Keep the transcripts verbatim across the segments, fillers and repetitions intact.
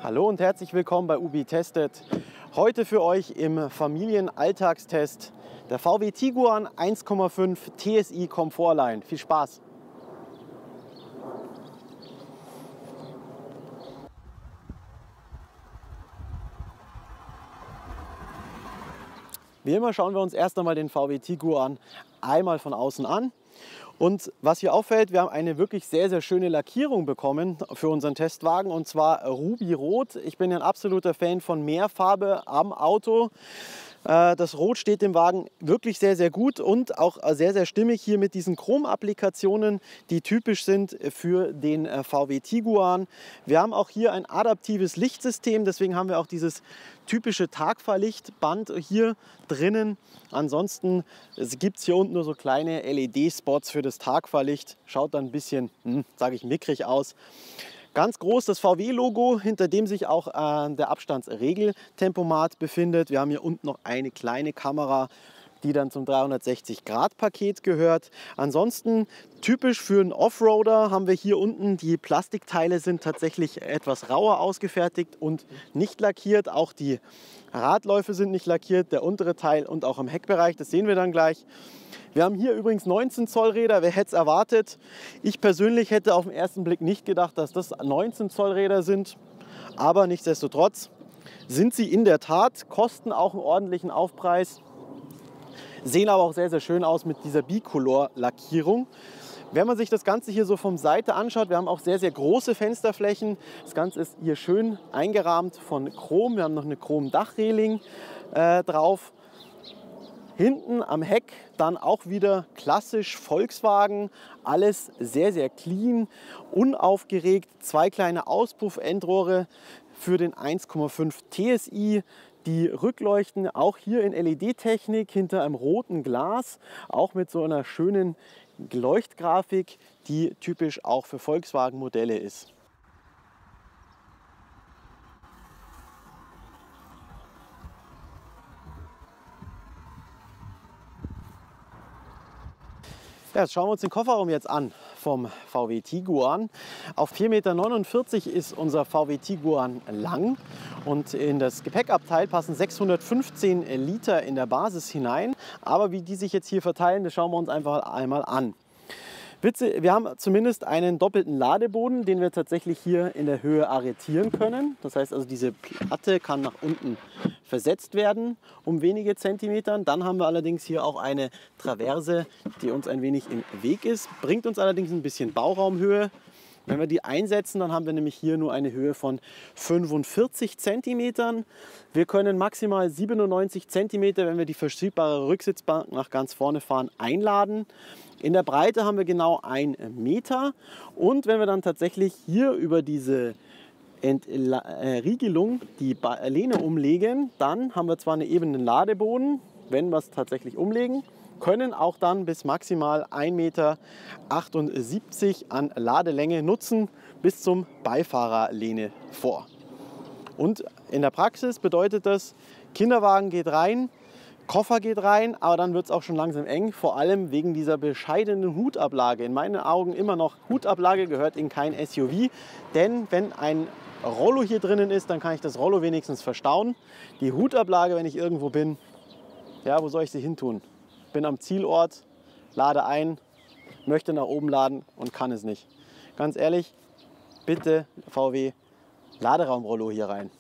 Hallo und herzlich willkommen bei Ubi Testet. Heute für euch im Familienalltagstest der V W Tiguan eins Komma fünf T S I Komfortline. Viel Spaß! Wie immer schauen wir uns erst einmal den V W Tiguan einmal von außen an. Und was hier auffällt, wir haben eine wirklich sehr, sehr schöne Lackierung bekommen für unseren Testwagen, und zwar Ruby Rot. Ich bin ein absoluter Fan von Mehrfarbe am Auto. Das Rot steht dem Wagen wirklich sehr, sehr gut und auch sehr, sehr stimmig hier mit diesen Chrom-Applikationen, die typisch sind für den V W Tiguan. Wir haben auch hier ein adaptives Lichtsystem, deswegen haben wir auch dieses typische Tagfahrlichtband hier drinnen. Ansonsten gibt es hier unten nur so kleine L E D-Spots für das Tagfahrlicht. Schaut dann ein bisschen, hm, sage ich, mickrig aus. Ganz groß das V W-Logo, hinter dem sich auch äh, der Abstandsregeltempomat befindet. Wir haben hier unten noch eine kleine Kamera, die dann zum dreihundertsechzig Grad Paket gehört. Ansonsten typisch für einen Offroader haben wir hier unten, die Plastikteile sind tatsächlich etwas rauer ausgefertigt und nicht lackiert. Auch die Radläufe sind nicht lackiert, der untere Teil und auch im Heckbereich, das sehen wir dann gleich. Wir haben hier übrigens neunzehn Zoll Räder, wer hätte es erwartet? Ich persönlich hätte auf den ersten Blick nicht gedacht, dass das neunzehn Zoll Räder sind, aber nichtsdestotrotz sind sie in der Tat, kosten auch einen ordentlichen Aufpreis, sehen aber auch sehr, sehr schön aus mit dieser Bicolor-Lackierung. Wenn man sich das Ganze hier so vom Seite anschaut, wir haben auch sehr, sehr große Fensterflächen. Das Ganze ist hier schön eingerahmt von Chrom. Wir haben noch eine Chrom-Dachreling äh, drauf. Hinten am Heck dann auch wieder klassisch Volkswagen, alles sehr, sehr clean, unaufgeregt. Zwei kleine Auspuffendrohre für den eins Komma fünf T S I. Die Rückleuchten auch hier in L E D-Technik hinter einem roten Glas, auch mit so einer schönen Leuchtgrafik, die typisch auch für Volkswagen-Modelle ist. Ja, jetzt schauen wir uns den Kofferraum jetzt an vom V W Tiguan. Auf vier Komma neunundvierzig Meter ist unser V W Tiguan lang und in das Gepäckabteil passen sechshundertfünfzehn Liter in der Basis hinein. Aber wie die sich jetzt hier verteilen, das schauen wir uns einfach einmal an. Wir haben zumindest einen doppelten Ladeboden, den wir tatsächlich hier in der Höhe arretieren können. Das heißt also, diese Platte kann nach unten versetzt werden um wenige Zentimeter. Dann haben wir allerdings hier auch eine Traverse, die uns ein wenig im Weg ist, bringt uns allerdings ein bisschen Bauraumhöhe. Wenn wir die einsetzen, dann haben wir nämlich hier nur eine Höhe von fünfundvierzig Zentimetern. Wir können maximal siebenundneunzig Zentimeter, wenn wir die verschiebbare Rücksitzbank nach ganz vorne fahren, einladen. In der Breite haben wir genau einen Meter. Und wenn wir dann tatsächlich hier über diese Entriegelung die Lehne umlegen, dann haben wir zwar einen ebenen Ladeboden, wenn wir es tatsächlich umlegen, können auch dann bis maximal ein Meter achtundsiebzig an Ladelänge nutzen, bis zum Beifahrerlehne vor. Und in der Praxis bedeutet das, Kinderwagen geht rein, Koffer geht rein, aber dann wird es auch schon langsam eng, vor allem wegen dieser bescheidenen Hutablage. In meinen Augen immer noch Hutablage, gehört in kein S U V, denn wenn ein Rollo hier drinnen ist, dann kann ich das Rollo wenigstens verstauen. Die Hutablage, wenn ich irgendwo bin, ja, wo soll ich sie hin tun? Bin am Zielort, lade ein, möchte nach oben laden und kann es nicht. Ganz ehrlich, bitte V W, Laderaumrollo hier rein.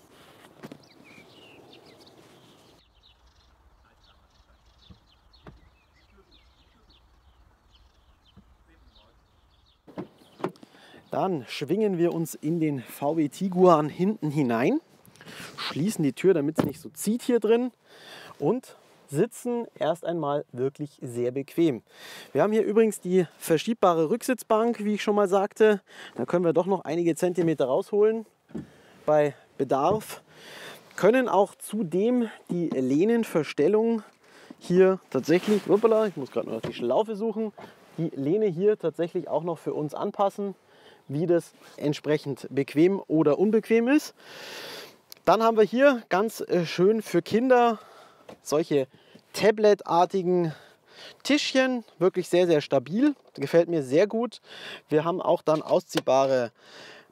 Dann schwingen wir uns in den V W Tiguan hinten hinein, schließen die Tür, damit es nicht so zieht hier drin und sitzen erst einmal wirklich sehr bequem. Wir haben hier übrigens die verschiebbare Rücksitzbank, wie ich schon mal sagte. Da können wir doch noch einige Zentimeter rausholen bei Bedarf. Können auch zudem die Lehnenverstellung hier tatsächlich, hoppala, ich muss gerade noch die Schlaufe suchen, die Lehne hier tatsächlich auch noch für uns anpassen, wie das entsprechend bequem oder unbequem ist. Dann haben wir hier ganz schön für Kinder solche tabletartigen Tischchen, wirklich sehr, sehr stabil, gefällt mir sehr gut. Wir haben auch dann ausziehbare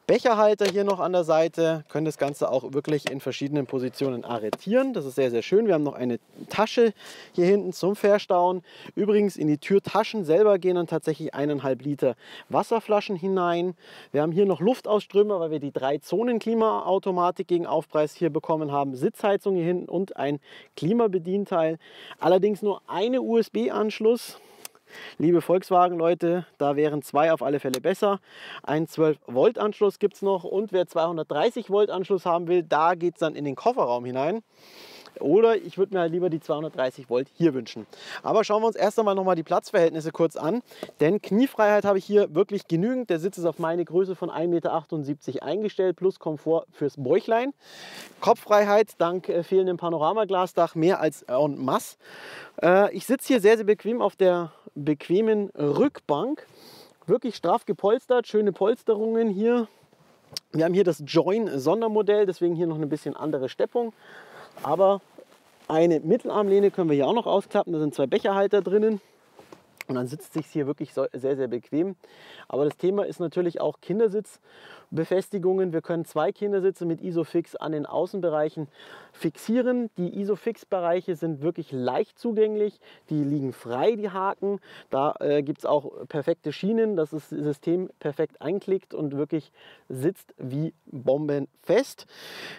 Becherhalter hier noch an der Seite, können das Ganze auch wirklich in verschiedenen Positionen arretieren. Das ist sehr, sehr schön. Wir haben noch eine Tasche hier hinten zum Verstauen. Übrigens in die Türtaschen selber gehen dann tatsächlich eineinhalb Liter Wasserflaschen hinein. Wir haben hier noch Luftausströmer, weil wir die drei Zonen Klimaautomatik gegen Aufpreis hier bekommen haben. Sitzheizung hier hinten und ein Klimabedienteil. Allerdings nur eine U S B-Anschluss. Liebe Volkswagen-Leute, da wären zwei auf alle Fälle besser. Ein zwölf Volt Anschluss gibt es noch und wer zweihundertdreißig Volt Anschluss haben will, da geht es dann in den Kofferraum hinein. Oder ich würde mir halt lieber die zweihundertdreißig Volt hier wünschen. Aber schauen wir uns erst einmal noch mal die Platzverhältnisse kurz an. Denn Kniefreiheit habe ich hier wirklich genügend. Der Sitz ist auf meine Größe von ein Meter achtundsiebzig eingestellt, plus Komfort fürs Bäuchlein. Kopffreiheit dank äh, fehlendem Panoramaglasdach mehr als en masse. Äh, ich sitze hier sehr, sehr bequem auf der bequemen Rückbank. Wirklich straff gepolstert, schöne Polsterungen hier. Wir haben hier das Join-Sondermodell, deswegen hier noch ein bisschen andere Steppung. Aber eine Mittelarmlehne können wir hier auch noch ausklappen. Da sind zwei Becherhalter drinnen. Und dann sitzt sich hier wirklich sehr, sehr bequem. Aber das Thema ist natürlich auch Kindersitzbefestigungen. Wir können zwei Kindersitze mit Isofix an den Außenbereichen fixieren. Die Isofix-Bereiche sind wirklich leicht zugänglich. Die liegen frei, die Haken. Da äh, gibt es auch perfekte Schienen, dass das System perfekt einklickt und wirklich sitzt wie bombenfest.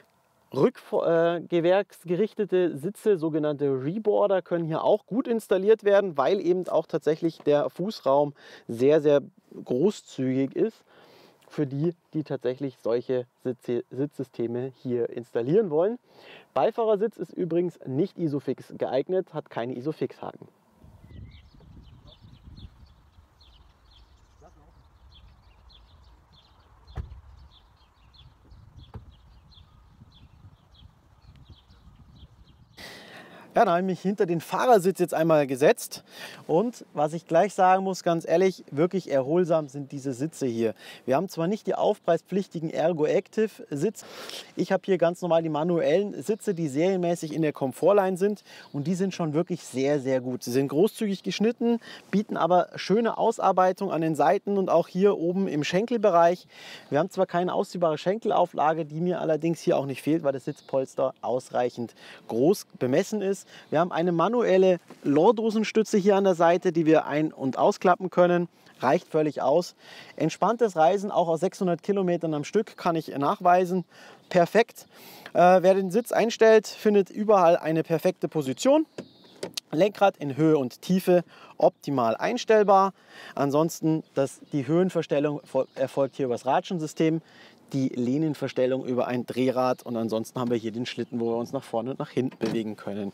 Rückgewerksgerichtete Sitze, sogenannte Reboarder, können hier auch gut installiert werden, weil eben auch tatsächlich der Fußraum sehr, sehr großzügig ist für die, die tatsächlich solche Sitze, Sitzsysteme hier installieren wollen. Beifahrersitz ist übrigens nicht Isofix geeignet, hat keine Isofix-Haken. Ja, da habe ich mich hinter den Fahrersitz jetzt einmal gesetzt und was ich gleich sagen muss, ganz ehrlich, wirklich erholsam sind diese Sitze hier. Wir haben zwar nicht die aufpreispflichtigen Ergo Active Sitze, ich habe hier ganz normal die manuellen Sitze, die serienmäßig in der Komfortline sind und die sind schon wirklich sehr, sehr gut. Sie sind großzügig geschnitten, bieten aber schöne Ausarbeitung an den Seiten und auch hier oben im Schenkelbereich. Wir haben zwar keine ausziehbare Schenkelauflage, die mir allerdings hier auch nicht fehlt, weil das Sitzpolster ausreichend groß bemessen ist. Wir haben eine manuelle Lordosenstütze hier an der Seite, die wir ein- und ausklappen können. Reicht völlig aus. Entspanntes Reisen, auch aus sechshundert Kilometern am Stück, kann ich nachweisen. Perfekt. Äh, wer den Sitz einstellt, findet überall eine perfekte Position. Lenkrad in Höhe und Tiefe optimal einstellbar. Ansonsten das, die Höhenverstellung erfolgt hier über das Ratschensystem. Die Lehnenverstellung über ein Drehrad und ansonsten haben wir hier den Schlitten, wo wir uns nach vorne und nach hinten bewegen können.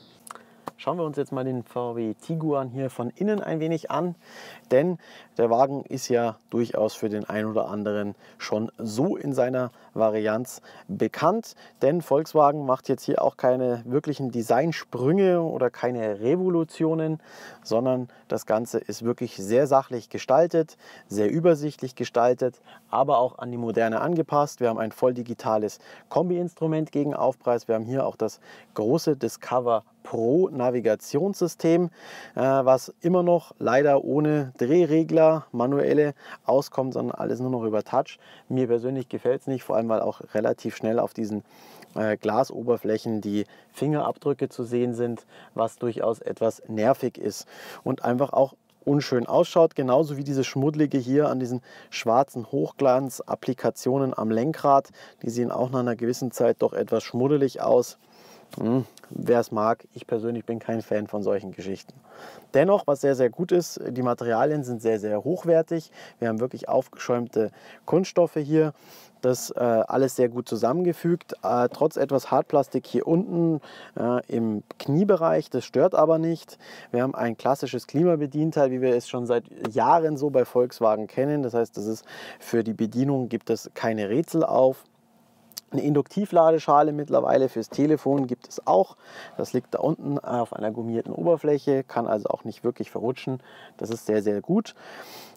Schauen wir uns jetzt mal den V W Tiguan hier von innen ein wenig an, denn der Wagen ist ja durchaus für den einen oder anderen schon so in seiner Varianz bekannt, denn Volkswagen macht jetzt hier auch keine wirklichen Designsprünge oder keine Revolutionen, sondern das Ganze ist wirklich sehr sachlich gestaltet, sehr übersichtlich gestaltet, aber auch an die Moderne angepasst. Wir haben ein voll digitales Kombi-Instrument gegen Aufpreis. Wir haben hier auch das große Discover Pro Navigationssystem, äh, was immer noch leider ohne Drehregler, manuelle auskommt, sondern alles nur noch über Touch. Mir persönlich gefällt es nicht, vor allem weil auch relativ schnell auf diesen äh, Glasoberflächen die Fingerabdrücke zu sehen sind, was durchaus etwas nervig ist und einfach auch unschön ausschaut, genauso wie diese schmuddlige hier an diesen schwarzen Hochglanz-Applikationen am Lenkrad. Die sehen auch nach einer gewissen Zeit doch etwas schmuddelig aus. Hm, wer es mag, ich persönlich bin kein Fan von solchen Geschichten. Dennoch, was sehr, sehr gut ist, die Materialien sind sehr, sehr hochwertig. Wir haben wirklich aufgeschäumte Kunststoffe hier. Das äh, alles sehr gut zusammengefügt, äh, trotz etwas Hartplastik hier unten äh, im Kniebereich, das stört aber nicht. Wir haben ein klassisches Klimabedienteil, wie wir es schon seit Jahren so bei Volkswagen kennen. Das heißt, das ist für die Bedienung gibt es keine Rätsel auf. Eine Induktivladeschale mittlerweile fürs Telefon gibt es auch. Das liegt da unten auf einer gummierten Oberfläche, kann also auch nicht wirklich verrutschen. Das ist sehr, sehr gut.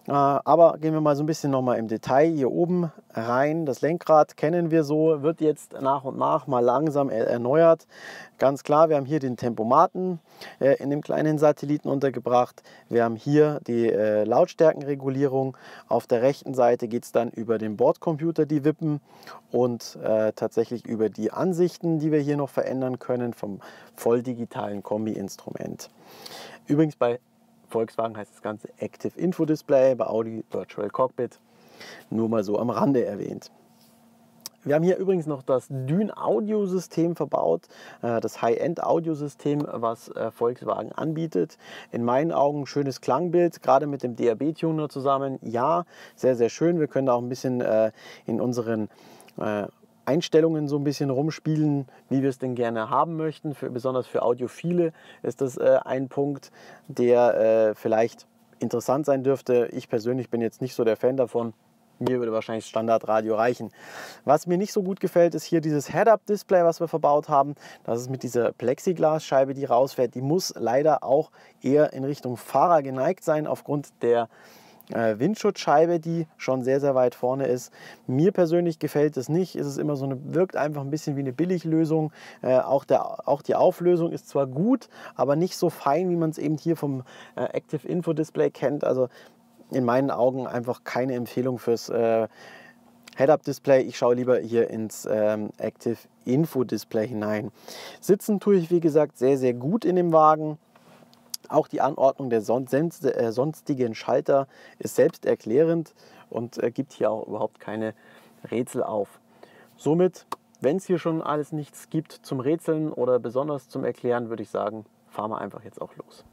Aber gehen wir mal so ein bisschen noch mal im Detail hier oben rein. Das Lenkrad kennen wir so, wird jetzt nach und nach mal langsam erneuert. Ganz klar, wir haben hier den Tempomaten in dem kleinen Satelliten untergebracht. Wir haben hier die Lautstärkenregulierung. Auf der rechten Seite geht es dann über den Bordcomputer, die Wippen, und tatsächlich über die Ansichten, die wir hier noch verändern können vom voll digitalen Kombi-Instrument. Übrigens bei Volkswagen heißt das Ganze Active Info Display, bei Audi Virtual Cockpit, nur mal so am Rande erwähnt. Wir haben hier übrigens noch das Dyn-Audiosystem verbaut, das High-End-Audiosystem, was Volkswagen anbietet. In meinen Augen ein schönes Klangbild, gerade mit dem D A B-Tuner zusammen. Ja, sehr, sehr schön. Wir können da auch ein bisschen in unseren Einstellungen so ein bisschen rumspielen, wie wir es denn gerne haben möchten. Für, besonders für Audiophile ist das äh, ein Punkt, der äh, vielleicht interessant sein dürfte. Ich persönlich bin jetzt nicht so der Fan davon. Mir würde wahrscheinlich Standardradio reichen. Was mir nicht so gut gefällt, ist hier dieses Head-Up-Display, was wir verbaut haben. Das ist mit dieser Plexiglasscheibe, die rausfährt. Die muss leider auch eher in Richtung Fahrer geneigt sein, aufgrund der Windschutzscheibe, die schon sehr, sehr weit vorne ist. Mir persönlich gefällt es nicht. Es ist immer so eine, wirkt einfach ein bisschen wie eine Billiglösung. Äh, auch, der, auch die Auflösung ist zwar gut, aber nicht so fein, wie man es eben hier vom äh, Active Info Display kennt. Also in meinen Augen einfach keine Empfehlung fürs äh, Head-Up-Display. Ich schaue lieber hier ins ähm, Active Info Display hinein. Sitzen tue ich, wie gesagt, sehr, sehr gut in dem Wagen. Auch die Anordnung der sonstigen Schalter ist selbsterklärend und gibt hier auch überhaupt keine Rätsel auf. Somit, wenn es hier schon alles nichts gibt zum Rätseln oder besonders zum Erklären, würde ich sagen, fahren wir einfach jetzt auch los.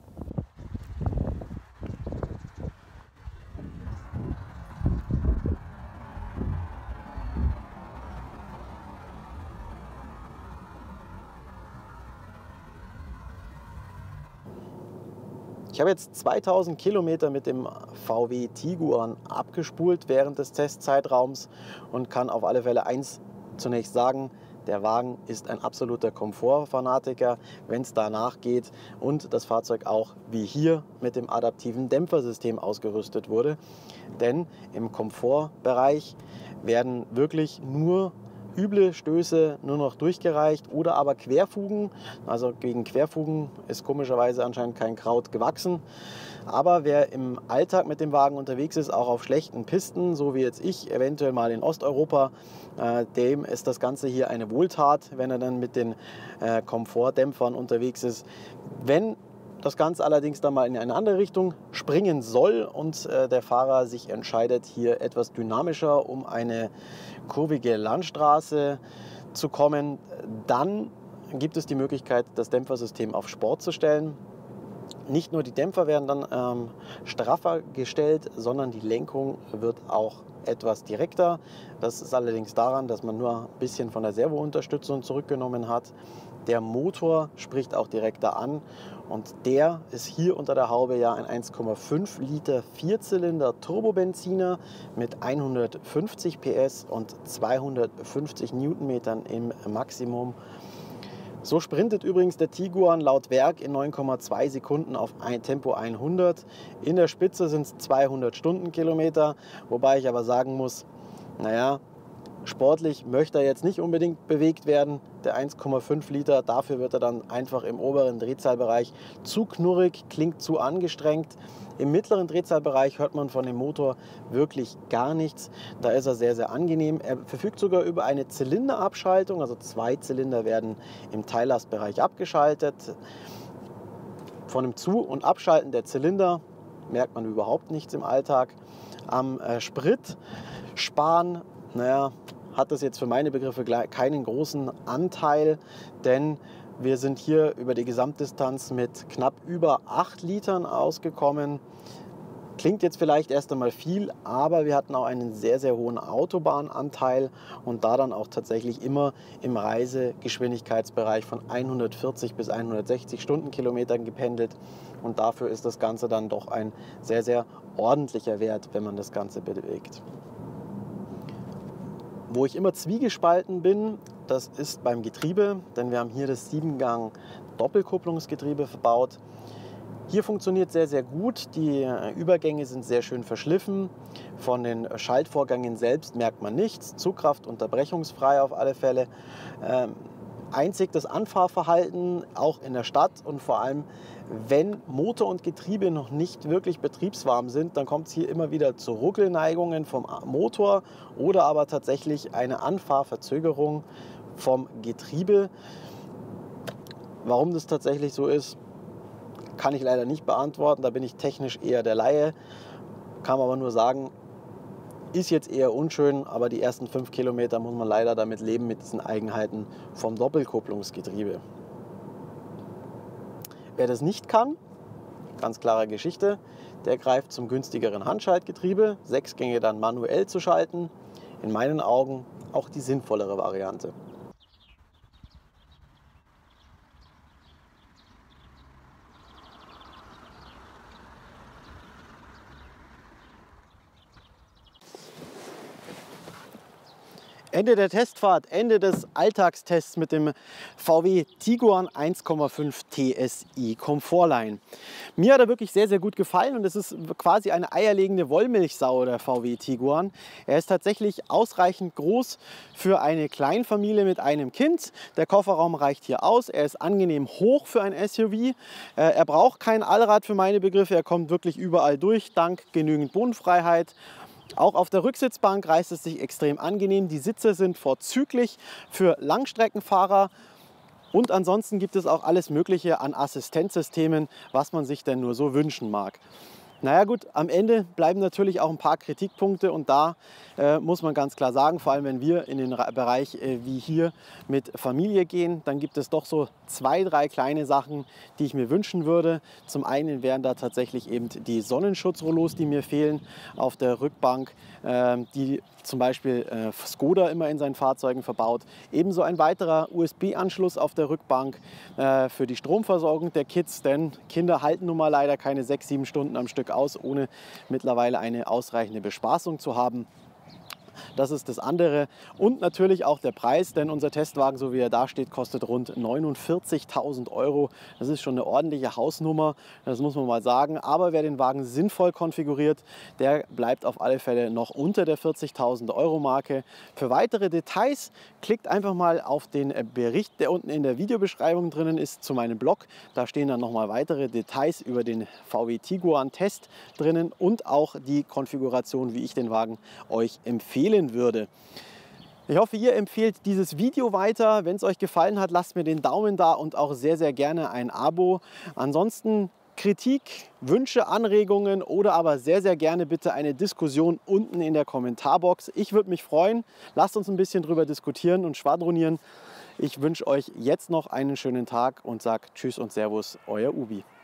Ich habe jetzt zweitausend Kilometer mit dem V W Tiguan abgespult während des Testzeitraums und kann auf alle Fälle eins zunächst sagen: Der Wagen ist ein absoluter Komfortfanatiker, wenn es danach geht, und das Fahrzeug auch wie hier mit dem adaptiven Dämpfersystem ausgerüstet wurde. Denn im Komfortbereich werden wirklich nur üble Stöße nur noch durchgereicht oder aber Querfugen. Also gegen Querfugen ist komischerweise anscheinend kein Kraut gewachsen. Aber wer im Alltag mit dem Wagen unterwegs ist, auch auf schlechten Pisten, so wie jetzt ich, eventuell mal in Osteuropa, äh, dem ist das Ganze hier eine Wohltat, wenn er dann mit den äh, Komfortdämpfern unterwegs ist. Wenn das Ganze allerdings dann mal in eine andere Richtung springen soll und äh, der Fahrer sich entscheidet, hier etwas dynamischer um eine kurvige Landstraße zu kommen, dann gibt es die Möglichkeit, das Dämpfersystem auf Sport zu stellen. Nicht nur die Dämpfer werden dann ähm, straffer gestellt, sondern die Lenkung wird auch etwas direkter. Das ist allerdings daran, dass man nur ein bisschen von der Servounterstützung zurückgenommen hat. Der Motor spricht auch direkter an und der ist hier unter der Haube ja ein eins Komma fünf Liter Vierzylinder Turbobenziner mit hundertfünfzig P S und zweihundertfünfzig Newtonmetern im Maximum. So sprintet übrigens der Tiguan laut Werk in neun Komma zwei Sekunden auf ein Tempo hundert. In der Spitze sind es zweihundert Stundenkilometer, wobei ich aber sagen muss, naja, sportlich möchte er jetzt nicht unbedingt bewegt werden, der eins Komma fünf Liter. Dafür wird er dann einfach im oberen Drehzahlbereich zu knurrig, klingt zu angestrengt. Im mittleren Drehzahlbereich hört man von dem Motor wirklich gar nichts. Da ist er sehr, sehr angenehm. Er verfügt sogar über eine Zylinderabschaltung, also zwei Zylinder werden im Teillastbereich abgeschaltet. Von dem Zu- und Abschalten der Zylinder merkt man überhaupt nichts im Alltag. Am äh, Sprit sparen, naja, hat das jetzt für meine Begriffe keinen großen Anteil, denn wir sind hier über die Gesamtdistanz mit knapp über acht Litern ausgekommen. Klingt jetzt vielleicht erst einmal viel, aber wir hatten auch einen sehr, sehr hohen Autobahnanteil und da dann auch tatsächlich immer im Reisegeschwindigkeitsbereich von hundertvierzig bis hundertsechzig Stundenkilometern gependelt. Und dafür ist das Ganze dann doch ein sehr, sehr ordentlicher Wert, wenn man das Ganze bewegt. Wo ich immer zwiegespalten bin, das ist beim Getriebe, denn wir haben hier das Siebengang Doppelkupplungsgetriebe verbaut. Hier funktioniert sehr, sehr gut. Die Übergänge sind sehr schön verschliffen. Von den Schaltvorgängen selbst merkt man nichts. Zugkraft unterbrechungsfrei auf alle Fälle. Ähm, einzig das Anfahrverhalten, auch in der Stadt und vor allem, wenn Motor und Getriebe noch nicht wirklich betriebswarm sind, dann kommt es hier immer wieder zu Ruckelneigungen vom Motor oder aber tatsächlich eine Anfahrverzögerung vom Getriebe. Warum das tatsächlich so ist, kann ich leider nicht beantworten. Da bin ich technisch eher der Laie. Kann man aber nur sagen, ist jetzt eher unschön, aber die ersten fünf Kilometer muss man leider damit leben, mit diesen Eigenheiten vom Doppelkupplungsgetriebe. Wer das nicht kann, ganz klare Geschichte, der greift zum günstigeren Handschaltgetriebe, sechs Gänge dann manuell zu schalten. In meinen Augen auch die sinnvollere Variante. Ende der Testfahrt, Ende des Alltagstests mit dem V W Tiguan eins Komma fünf T S I Komfortline. Mir hat er wirklich sehr, sehr gut gefallen und es ist quasi eine eierlegende Wollmilchsau, der V W Tiguan. Er ist tatsächlich ausreichend groß für eine Kleinfamilie mit einem Kind. Der Kofferraum reicht hier aus. Er ist angenehm hoch für ein S U V. Er braucht kein Allrad für meine Begriffe. Er kommt wirklich überall durch, dank genügend Bodenfreiheit. Auch auf der Rücksitzbank reißt es sich extrem angenehm. Die Sitze sind vorzüglich für Langstreckenfahrer. Und ansonsten gibt es auch alles Mögliche an Assistenzsystemen, was man sich denn nur so wünschen mag. Naja gut, am Ende bleiben natürlich auch ein paar Kritikpunkte und da äh, muss man ganz klar sagen, vor allem wenn wir in den Bereich äh, wie hier mit Familie gehen, dann gibt es doch so zwei, drei kleine Sachen, die ich mir wünschen würde. Zum einen wären da tatsächlich eben die Sonnenschutzrollos, die mir fehlen auf der Rückbank, äh, die zum Beispiel äh, Skoda immer in seinen Fahrzeugen verbaut. Ebenso ein weiterer U S B-Anschluss auf der Rückbank äh, für die Stromversorgung der Kids, denn Kinder halten nun mal leider keine sechs, sieben Stunden am Stück aus, ohne mittlerweile eine ausreichende Bespaßung zu haben. Das ist das andere. Und natürlich auch der Preis, denn unser Testwagen, so wie er da steht, kostet rund neunundvierzigtausend Euro. Das ist schon eine ordentliche Hausnummer, das muss man mal sagen. Aber wer den Wagen sinnvoll konfiguriert, der bleibt auf alle Fälle noch unter der vierzigtausend Euro Marke. Für weitere Details klickt einfach mal auf den Bericht, der unten in der Videobeschreibung drinnen ist, zu meinem Blog. Da stehen dann noch mal weitere Details über den V W Tiguan Test drinnen und auch die Konfiguration, wie ich den Wagen euch empfehle würde. Ich hoffe, ihr empfehlt dieses Video weiter. Wenn es euch gefallen hat, lasst mir den Daumen da und auch sehr, sehr gerne ein Abo. Ansonsten Kritik, Wünsche, Anregungen oder aber sehr, sehr gerne bitte eine Diskussion unten in der Kommentarbox. Ich würde mich freuen. Lasst uns ein bisschen drüber diskutieren und schwadronieren. Ich wünsche euch jetzt noch einen schönen Tag und sage Tschüss und Servus, euer Ubi.